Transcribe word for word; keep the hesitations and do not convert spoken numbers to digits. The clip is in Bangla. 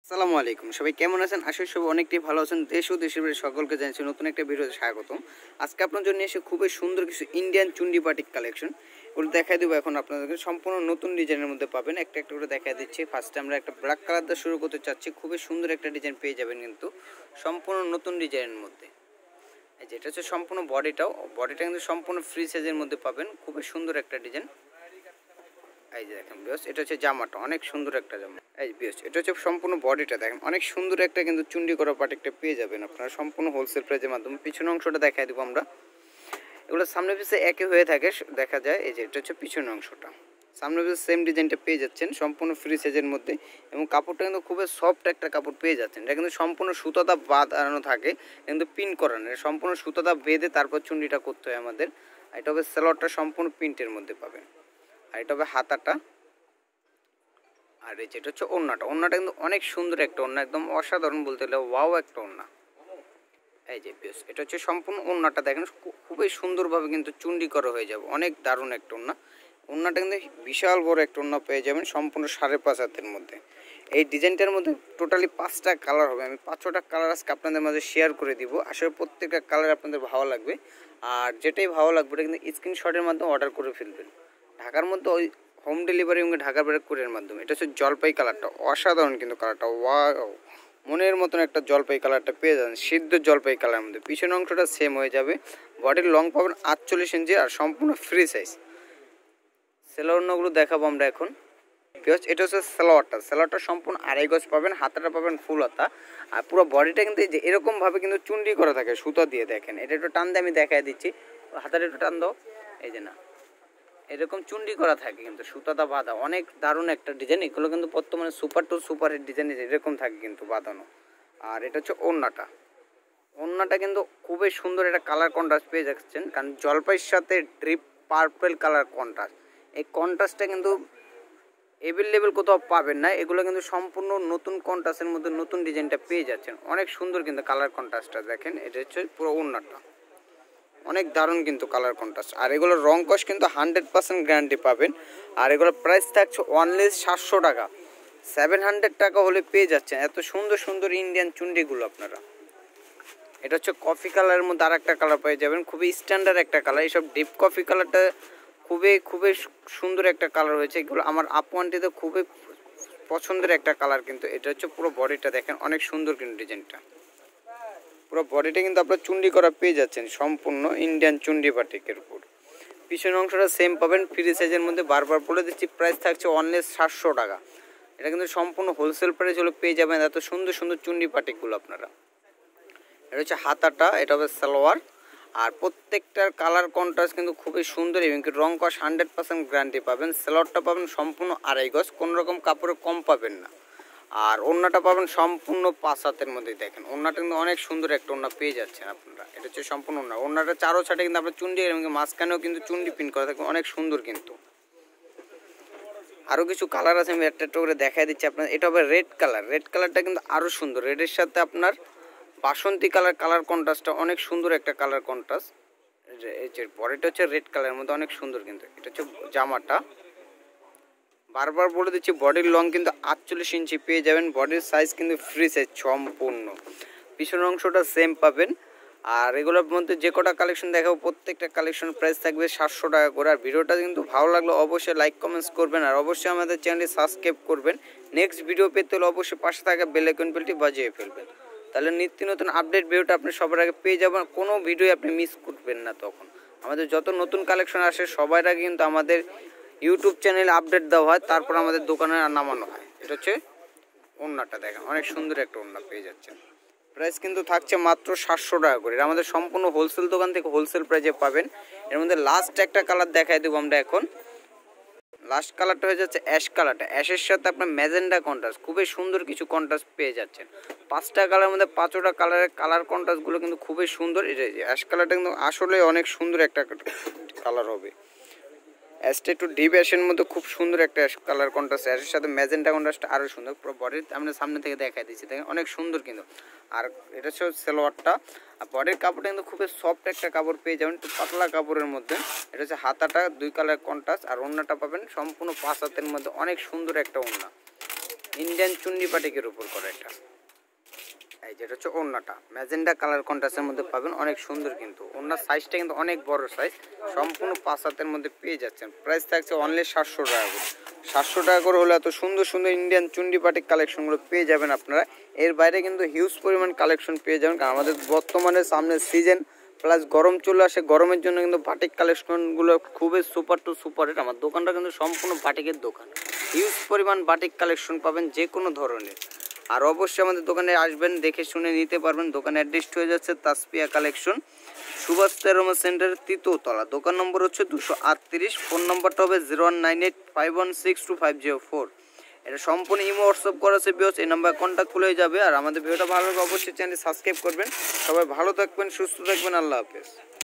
আসসালামু আলাইকুম, সবাই কেমন আছেন? আশা করি সবাই অনেকটাই ভালো আছেন। দেশ ও দেশের বাইরে সকলকে জানাচ্ছি নতুন একটা ভিডিওতে স্বাগতম। আজকে আপনার জন্য এসে খুবই সুন্দর কিছু ইন্ডিয়ান চুন্ডি বাটিক কালেকশন, ওগুলো দেখাই দেবো। এখন আপনাদেরকে সম্পূর্ণ নতুন ডিজাইনের মধ্যে পাবেন, একটা একটা করে দেখাই দিচ্ছি। ফার্স্টে আমরা একটা ব্ল্যাক কালার দিয়ে শুরু করতে চাচ্ছি। খুবই সুন্দর একটা ডিজাইন পেয়ে যাবেন কিন্তু সম্পূর্ণ নতুন ডিজাইনের মধ্যে। এই যে এটা হচ্ছে সম্পূর্ণ বডিটাও, বডিটা কিন্তু সম্পূর্ণ ফ্রি সাইজের মধ্যে পাবেন। খুবই সুন্দর একটা ডিজাইন। এই যে দেখেন বিয়স, এটা হচ্ছে জামাটা, অনেক সুন্দর একটা জামা। এই বিয়স, এটা হচ্ছে সম্পূর্ণ বডিটা দেখেন, অনেক সুন্দর একটা কিন্তু চুন্ডি করা বাটিকটা পেয়ে যাবেন আপনারা সম্পূর্ণ হোলসেল প্রাইসের মাধ্যমে। পিছনের অংশটা দেখাই দেবো আমরা। এগুলো সামনে পিছে একই হয়ে থাকে দেখা যায়। এই যে এটা হচ্ছে পিছনের অংশটা, সামনে পিছে সেম ডিজাইনটা পেয়ে যাচ্ছেন সম্পূর্ণ ফ্রি সাইজের মধ্যে। এবং কাপড়টা কিন্তু খুবই সফট একটা কাপড় পেয়ে যাচ্ছেন। এটা কিন্তু সম্পূর্ণ সুতাটা বাঁধানো থাকে, কিন্তু পিন করানো, এটা সম্পূর্ণ সুতাটা বেঁধে তারপর চুন্ডিটা করতে হয় আমাদের। এটা হবে সেলোয়ারটা সম্পূর্ণ প্রিন্টের মধ্যে পাবেন। আর এটা হবে হাতাটা। আর এই যেটা হচ্ছে ওড়নাটা, ওড়নাটা কিন্তু অনেক সুন্দর একটা ওড়না, একদম অসাধারণ বলতে গেলে ওয়াও একটা ওড়না। এই যে বেশ, এটা হচ্ছে সম্পূর্ণ ওড়নাটা দেখেন, খুবই সুন্দরভাবে কিন্তু চুন্ডি করা হয়ে যাবে, অনেক দারুণ একটা ওড়না। ওড়নাটা কিন্তু বিশাল বড় একটা ওড়না পেয়ে যাবেন সম্পূর্ণ সাড়ে পাঁচ হাতের মধ্যে। এই ডিজাইনটার মধ্যে টোটালি পাঁচটা কালার হবে, আমি পাঁচ ছটা কালার আজকে আপনাদের মাঝে শেয়ার করে দিব। আসলে প্রত্যেকটা কালার আপনাদের ভালো লাগবে, আর যেটাই ভালো লাগবে এটা কিন্তু স্ক্রিনশটের মাধ্যমে অর্ডার করে ফেলবেন। ঢাকার মধ্যে ওই হোম ডেলিভারি এবং ঢাকার বাইরে কুরিয়ারের মাধ্যমে। এটা হচ্ছে জলপাই কালারটা, অসাধারণ কিন্তু কালারটা, ওয়াও, মনের মতন একটা জলপাই কালারটা পেয়ে যাবেন, সিদ্ধ জলপাই কালারের মধ্যে। পিছনের অংশটা সেম হয়ে যাবে, বডির লং পাবেন আটচল্লিশ ইঞ্চি আর সম্পূর্ণ ফ্রি সাইজ। সেলোয়ারগুলো দেখাবো আমরা এখন। এটা হচ্ছে সেলোয়ারটা, সেলোয়ারটা সম্পূর্ণ আড়াই গজ পাবেন, হাতাটা পাবেন ফুল হাতা। আর পুরো বডিটা কিন্তু এই যে এরকমভাবে কিন্তু চুন্ডি করা থাকে সুতা দিয়ে। দেখেন এটা একটু টান দিয়ে আমি দেখাই দিচ্ছি, হাতাটা একটু টান দাও। এই যে না, এরকম চুন্ডি করা থাকে কিন্তু সুতাটা বাঁধা, অনেক দারুণ একটা ডিজাইন। এগুলো কিন্তু বর্তমানে super to super hit design, এরকম থাকে কিন্তু বাঁধানো। আর এটা হচ্ছে ওড়নাটা, ওড়নাটা কিন্তু খুবই সুন্দর একটা কালার কন্ট্রাস্ট পেয়ে যাচ্ছেন, কারণ জলপাইয়ের সাথে ড্রিপ পার্পল কালার কন্ট্রাস্ট, এই কন্ট্রাস্টটা কিন্তু অ্যাভেলেবেল কোথাও পাবেন না। এগুলো কিন্তু সম্পূর্ণ নতুন কন্ট্রাস্টের মধ্যে নতুন ডিজাইনটা পেয়ে যাচ্ছেন, অনেক সুন্দর কিন্তু কালার কন্ট্রাস্টটা দেখেন। এটা হচ্ছে পুরো ওড়নাটা, অনেক দারুণ কিন্তু কালার কন্ট্রাস্ট। আর এগুলোর রং কস কিন্তু হান্ড্রেড পার্সেন্ট গ্যারান্টি পাবেন। আর এগুলোর প্রাইস থাকছে অনলি সাতশো টাকা, সেভেন হান্ড্রেড টাকা হলে পেয়ে যাচ্ছেন এত সুন্দর সুন্দর ইন্ডিয়ান চুন্ডিগুলো আপনারা। এটা হচ্ছে কফি কালারের মধ্যে আর একটা কালার পেয়ে যাবেন, খুবই স্ট্যান্ডার্ড একটা কালার। এইসব ডিপ কফি কালারটা খুবই খুবই সুন্দর একটা কালার হয়েছে। এগুলো আমার আপু আন্টিতে খুবই পছন্দের একটা কালার কিন্তু। এটা হচ্ছে পুরো বডিটা দেখেন, অনেক সুন্দর কিন্তু ডিজাইনটা। পুরো বডিটা কিন্তু আপনার চুন্ডি করা পেয়ে যাচ্ছেন সম্পূর্ণ ইন্ডিয়ান চুন্ডি বাটিকের উপর। পিছনের অংশটা সেম পাবেন ফ্রি সাইজের মধ্যে। বারবার বলে দিচ্ছি প্রাইস থাকছে অনলি সাতশো টাকা। এটা কিন্তু সম্পূর্ণ হোলসেল প্রাইস হলে পেয়ে যাবেন এত সুন্দর সুন্দর চুন্ডি বাটিকগুলো আপনারা। এটা হচ্ছে হাতাটা, এটা হবে সালোয়ার। আর প্রত্যেকটার কালার কন্ট্রাস্ট কিন্তু খুবই সুন্দর এবং রং কস হান্ড্রেড পার্সেন্ট গ্যারান্টি পাবেন। সালোয়ারটা পাবেন সম্পূর্ণ আড়াই গজ, কোনো রকম কাপড়ে কম পাবেন না। আর ওড়নাটা পাবেন সম্পূর্ণ পাঁচ হাতের মধ্যে। দেখেন ওড়নাটা কিন্তু অনেক সুন্দর একটা ওড়না পেয়ে যাচ্ছেন আপনারা। এটা হচ্ছে সম্পূর্ণ ওড়না, ওড়নাটা চারো ছাটে কিন্তু আপনার চুন্ডি এবং মাঝখানেও কিন্তু চুন্ডি পিন করা থাকে, অনেক সুন্দর কিন্তু। আরও কিছু কালার আছে, আমি একটা একটা করে দেখাই দিচ্ছি আপনার। এটা হবে রেড কালার, রেড কালারটা কিন্তু আরও সুন্দর। রেডের সাথে আপনার বাসন্তী কালার, কালার কন্ট্রাস্টটা অনেক সুন্দর একটা কালার কন্ট্রাস্ট। এই যে বডিটা হচ্ছে রেড কালারের মধ্যে, অনেক সুন্দর কিন্তু। এটা হচ্ছে জামাটা, বারবার বলে দিচ্ছি বডির লং কিন্তু আটচল্লিশ ইঞ্চি পেয়ে যাবেন। বডির সাইজ কিন্তু ফ্রি সাইজ সম্পূর্ণ। পিছনের অংশটা সেম পাবেন। আর এগুলোর মধ্যে যে কটা কালেকশন দেখাবো প্রত্যেকটা কালেকশন প্রাইস থাকবে সাতশো টাকা করে। আর ভিডিওটা কিন্তু ভালো লাগলে অবশ্যই লাইক কমেন্টস করবেন, আর অবশ্যই আমাদের চ্যানেলটি সাবস্ক্রাইব করবেন। নেক্সট ভিডিও পেতে হলে অবশ্যই পাশে থাকা বেল আইকন বেলটি বাজিয়ে ফেলবেন, তাহলে নিত্য নতুন আপডেট ভিডিওটা আপনি সবার আগে পেয়ে যাবেন, কোনো ভিডিও আপনি মিস করবেন না। তখন আমাদের যত নতুন কালেকশন আসে সবার আগে কিন্তু আমাদের ইউটিউব চ্যানেলে আপডেট দেওয়া হয়, তারপর আমাদের দোকানে নামানো হয়। এটা হচ্ছে ওড়নাটা দেখেন, অনেক সুন্দর একটা ওড়না পেয়ে যাচ্ছেন। প্রাইস কিন্তু থাকছে মাত্র সাতশো টাকা করে। আমাদের সম্পূর্ণ হোলসেল দোকান থেকে হোলসেল প্রাইসে পাবেন। এর মধ্যে লাস্ট একটা কালার দেখাই দেবো আমরা এখন। লাস্ট কালারটা হয়ে যাচ্ছে অ্যাশ কালারটা, অ্যাশের সাথে আপনার ম্যাজেন্ডা কন্ট্রাস্ট, খুবই সুন্দর কিছু কন্ট্রাস্ট পেয়ে যাচ্ছেন। পাঁচটা কালারের মধ্যে পাঁচটা কালারের কালার কন্ট্রাস্টগুলো কিন্তু খুবই সুন্দর। এটা অ্যাশ কালারটা কিন্তু আসলে অনেক সুন্দর একটা কালার হবে। অ্যাশটা একটু ডিপ অ্যাশের মধ্যে খুব সুন্দর একটা অ্যাশ কালার কন্ট্রাস্ট, অ্যাশের সাথে ম্যাজেন্টা কন্ট্রাস্টটা আরও সুন্দর। পুরো বডির আমরা সামনে থেকে দেখাই দিচ্ছি, দেখেন অনেক সুন্দর কিন্তু। আর এটা হচ্ছে সালোয়ারটা, আর বডির কাপড়টা কিন্তু খুবই সফট একটা কাপড় পেয়ে যাবেন, একটু পাতলা কাপড়ের মধ্যে। এটা হচ্ছে হাতাটা দুই কালার কন্ট্রাস্ট, আর ওড়নাটা পাবেন সম্পূর্ণ পাঁচ হাতের মধ্যে, অনেক সুন্দর একটা ওড়না। ইন্ডিয়ান চুন্ডি বাটিকের উপর করা এটা। এই যেটা হচ্ছে ওড়নাটা ম্যাজেন্ডা কালার কন্ট্রাস্টের মধ্যে পাবেন, অনেক সুন্দর কিন্তু ওড়নার সাইজটা কিন্তু অনেক বড় সাইজ, সম্পূর্ণ পাঁচ হাতের মধ্যে পেয়ে যাচ্ছেন। প্রাইস থাকছে অনলি সাতশো টাকা করে। সাতশো টাকা করে হলে এত সুন্দর সুন্দর ইন্ডিয়ান চুন্ডি বাটিক কালেকশনগুলো পেয়ে যাবেন আপনারা। এর বাইরে কিন্তু হিউজ পরিমাণ কালেকশন পেয়ে যাবেন, কারণ আমাদের বর্তমানে সামনের সিজন প্লাস গরম চলে আসে, গরমের জন্য কিন্তু বাটিক কালেকশনগুলো খুবই সুপার টু সুপার হিট। আমার দোকানটা কিন্তু সম্পূর্ণ বাটিকের দোকান, হিউজ পরিমাণ বাটিক কালেকশন পাবেন যে কোনো ধরনের। আর অবশ্যই আমাদের দোকানে আসবেন, দেখে শুনে নিতে পারবেন। দোকানের অ্যাড্রেসটি হয়ে যাচ্ছে তাসপিয়া কালেকশন, সুভাষ তেরোমা সেন্টারের তৃতীয়তলা। দোকান নম্বর হচ্ছে দুশো আটত্রিশ, ফোন নম্বরটা হবে zero one nine eight five one six two five zero four. এটা সম্পূর্ণ ইমো হোয়াটসঅ্যাপ করা আছে বিয়স, এই নাম্বার কন্ট্যাক্ট খুলে যাবে। আর আমাদের ভিডিওটা ভালো লাগলে অবশ্যই চ্যানেল সাবস্ক্রাইব করবেন। সবাই ভালো থাকবেন, সুস্থ থাকবেন, আল্লাহ হাফেজ।